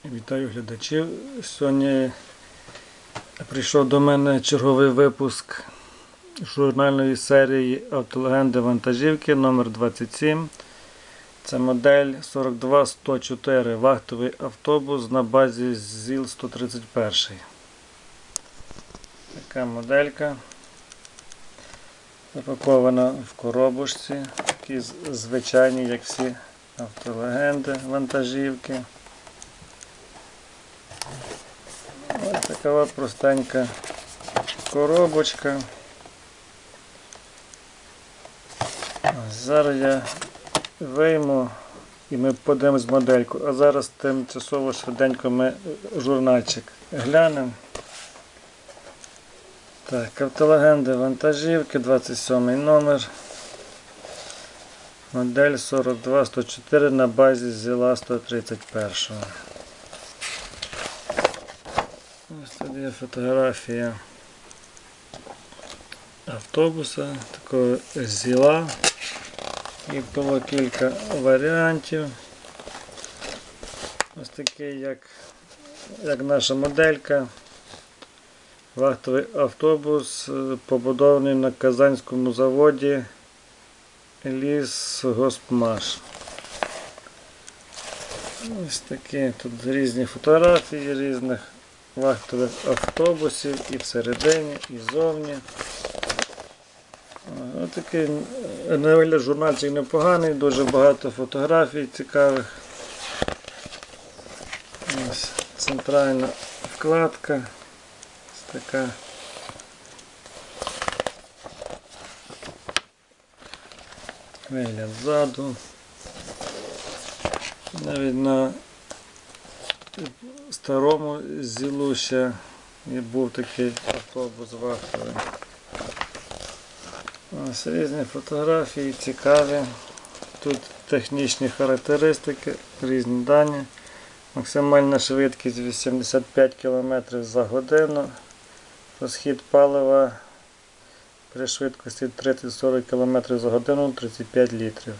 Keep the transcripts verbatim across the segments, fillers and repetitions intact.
Вітаю глядачів. Сьогодні прийшов до мене черговий випуск журнальної серії «Автолегенди вантажівки» номер двадцять сім. Це модель сорок два сто чотири, вахтовий автобус на базі ЗІЛ сто тридцять один. Така моделька. Запакована в коробочці. Такі звичайні, як всі автолегенди вантажівки. Ось така простенька коробочка. Зараз я вийму і ми подивимось модельку. А зараз тимчасово швиденько ми журнальчик глянемо. Так, автолегенди вантажівки, двадцять сьомий номер. Модель сорок два сто чотири на базі ЗІЛа сто тридцять один. Ось тут є фотографія автобуса, такого ЗІЛа. І було кілька варіантів. Ось такий, як, як наша моделька. Вахтовий автобус, побудований на Казанському заводі Лісгоспмаш. Ось такі тут різні фотографії різних вахтових автобусів і всередині, і ззовні. Ось такий на вигляд журнальчик непоганий, дуже багато фотографій цікавих. Ось центральна вкладка. Ось така. Вигляд ззаду. Навіть на старому ЗІЛу ще був такий автобус вахтовий. Ось різні фотографії, цікаві. Тут технічні характеристики, різні дані. Максимальна швидкість вісімдесят п'ять кілометрів за годину. Розхід палива при швидкості тридцять сорок кілометрів за годину тридцять п'ять літрів.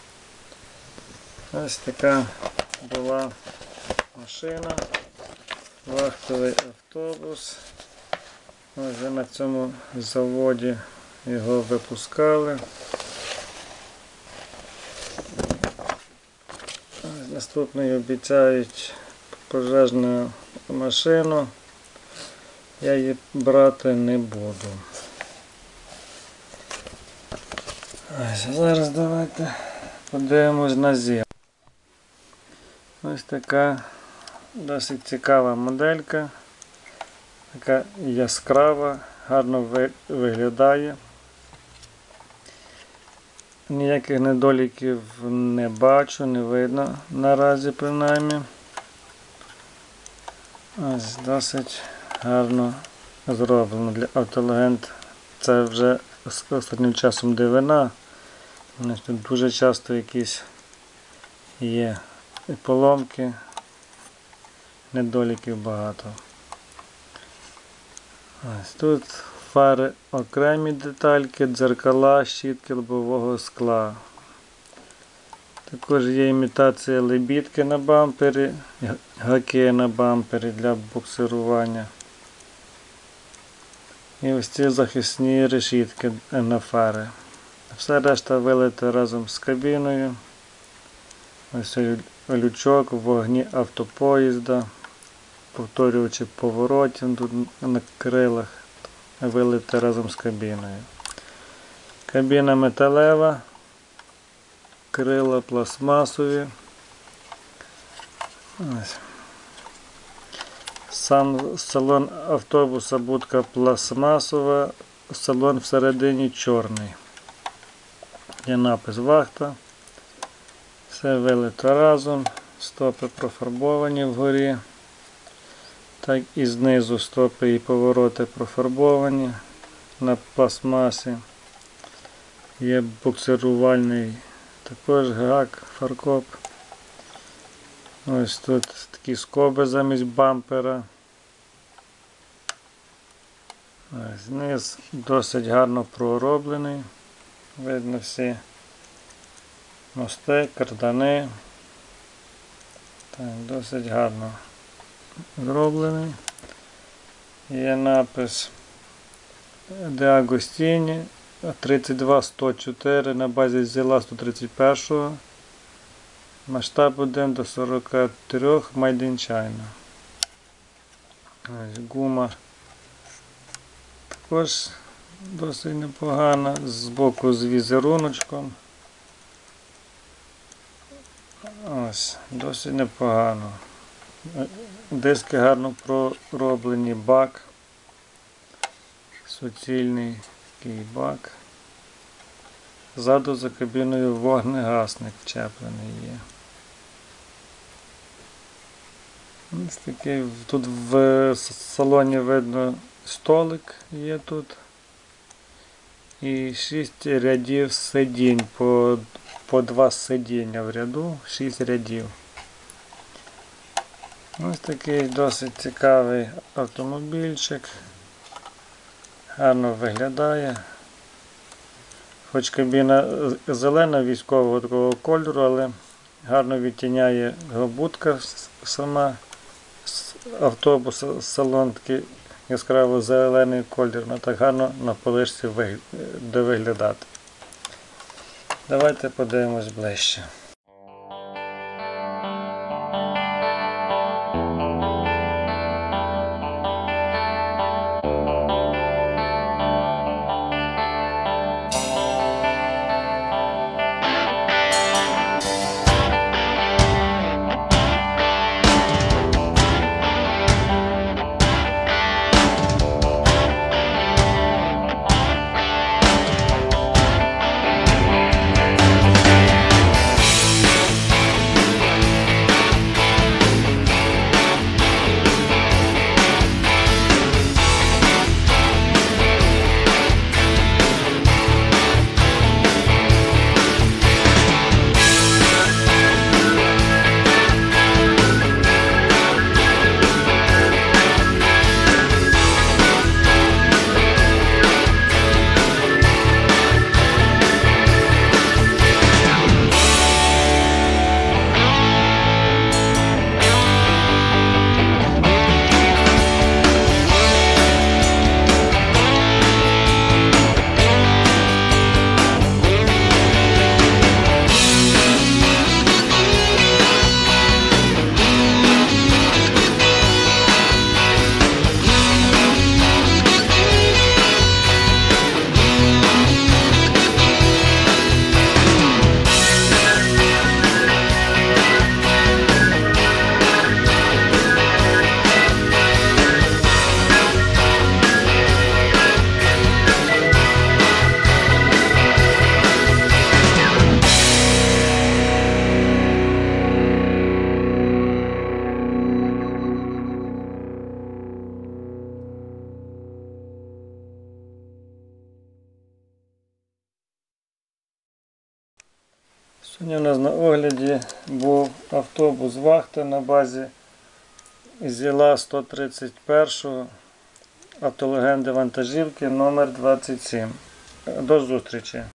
Ось така була машина, вахтовий автобус. Ось на цьому заводі його випускали. Ось наступний обіцяють пожежну машину. Я її брати не буду. Ось, а зараз давайте подивимось на ЗІЛ. Ось така досить цікава моделька, така яскрава, гарно виглядає. Ніяких недоліків не бачу, не видно наразі принаймні. Ось досить гарно зроблено для автолегенд. Це вже з останнім часом дивина. Тут дуже часто якісь є і поломки, недоліків багато. Ось тут фари окремі детальки, дзеркала, щітки лобового скла. Також є імітація лебідки на бампері, гаки на бампері для буксирування. І ось ці захисні решітки на фари. Все решта вилите разом з кабіною. Ось лючок, вогні автопоїзда, повторювачі поворотів тут на крилах, вилите разом з кабіною. Кабіна металева, крила пластмасові. Ось. Сам салон автобуса, будка пластмасова, салон всередині чорний. Є напис «Вахта». Все вилито разом, стопи профарбовані вгорі, так і знизу стопи і повороти профарбовані на пластмасі. Є буксирувальний також гак, фаркоп. Ось тут такі скоби замість бампера. Ось низ досить гарно пророблений. Видно всі мости, кардани. Так, досить гарно зроблений. Є напис Де Агостіні тридцять два сто чотири на базі Зіла сто тридцять один. Масштаб один до сорока трьох, Made in China. Ось гума також досить непогана, збоку з візеруночком. Ось, досить непогано. Диски гарно пророблені, бак. Суцільний такий бак. Ззаду за кабіною вогнегасник вчеплений є. Ось такий, тут в салоні видно столик є тут. І шість рядів сидінь, по, по два сидіння в ряду, шість рядів. Ось такий досить цікавий автомобільчик. Гарно виглядає. Хоч кабіна зелена військового такого кольору, але гарно відтіняє будка сама автобуса, салон такий яскраво зелений колір, але так гарно на полишці буде виглядати. Давайте подивимось ближче. Сьогодні у нас на огляді був автобус вахта на базі Зіла сто тридцять один автолегенди вантажівки номер двадцять сім. До зустрічі!